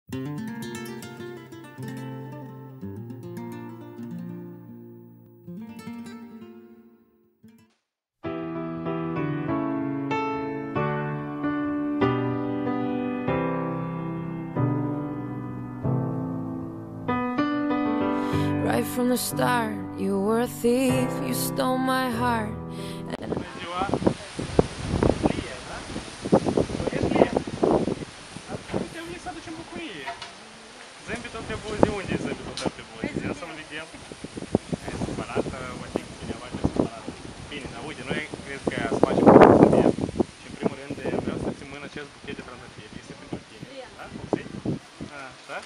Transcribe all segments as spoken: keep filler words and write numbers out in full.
Right from the start, you were a thief, you stole my heart. And Zâmbetul pe buze, unde e zâmbetul tău pe buze? Ia să-l vedem. E supărată, mă zic că cineva e supărată. Bine, dar uite, noi cred că să facem un buchet. Și în primul rând vreau să țin mână acest buchet de trandafiri. Este pentru tine. Da? Pupsiți? Așa?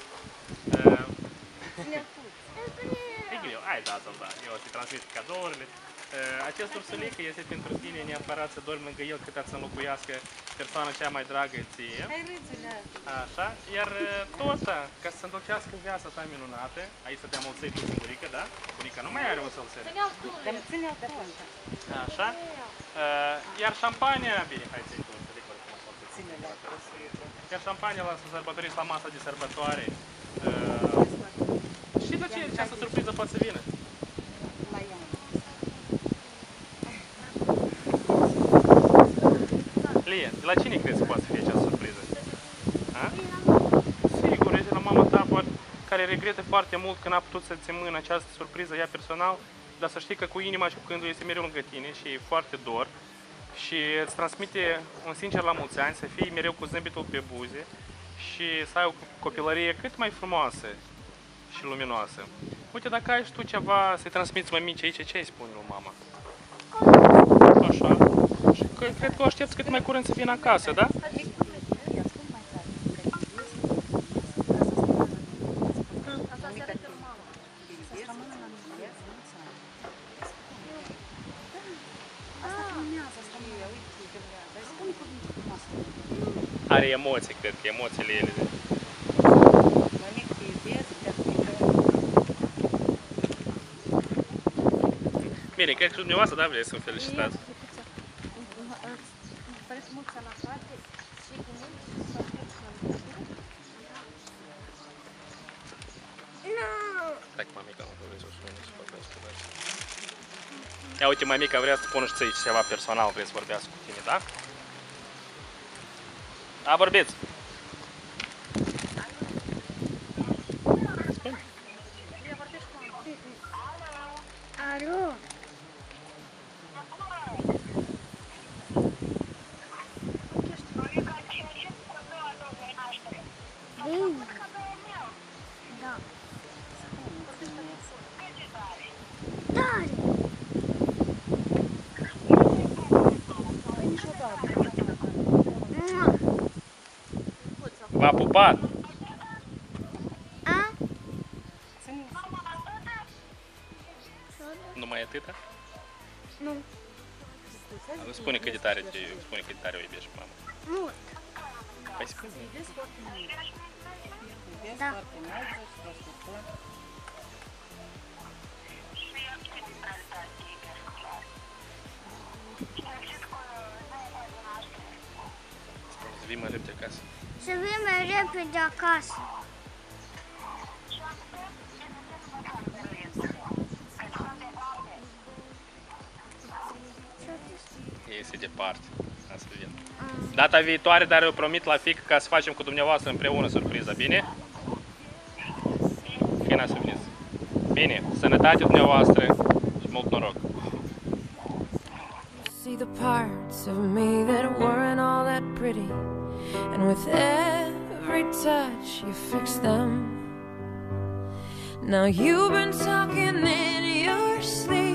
E greu. Hai, da-ți-l da. Eu o să-i transmit cadourile. Acest ursulic este pentru tine, neapărat să dormi lângă el cât să înlocuiască persoana cea mai dragă ție. Așa, iar tota, ca să se îndocească viața ta minunată, aici să te-am mulțit cu bunica, da? Bunica nu mai are o sălsere. Așa. Iar șampania, bine, hai să-i tu, să decor cum așa. Iar șampania la să sărbătoriți la masa de sărbătoare. Și de ce această surpriză poate să vină? Lia, de la cine crezi că poate să fie această surpriză? A? Sigur, e de la mama ta, care regretă foarte mult că n-a putut să-ți mână această surpriză ea personal, dar să știi că cu inima și cu gândul este mereu lângă tine și e foarte dor și îți transmite un sincer la mulți ani, să fii mereu cu zâmbetul pe buze și să ai o copilărie cât mai frumoasă și luminoasă. Uite, dacă ai și tu ceva să-i transmiți mămicii aici, ce ai spune lui mama? Așa. Și cred că o aștepți cât mai curând să vină acasă, da? Are emoții, cred că emoțiile ele. Bine, cred că și dumneavoastră, da, vreți să-mi felicitați. Так, mamica, nu vrei să o spune, să vorbească, da? Ia uite, mamica vrea să spună și ție ceva personal, vrei să vorbească cu tine, da? Da, vorbiți! Alo! Bine! Da! Tare! V-a pupat! A? Numai atâta? Nu. Spune cât de tare, spune cât de tare o iubești, mama. Mult. Păi spune. Da. Să vii mai repede acasă. Să vii mai repede acasă. Este departe. Să vin. Data viitoare, dar eu promit la fiică ca să facem cu dumneavoastră împreună surpriza, bine? Când ați veniți? Bine, sănătate dumneavoastră și mult noroc! see the parts of me that weren't all that pretty, and with every touch you fix them. Now you've been talking in your sleep.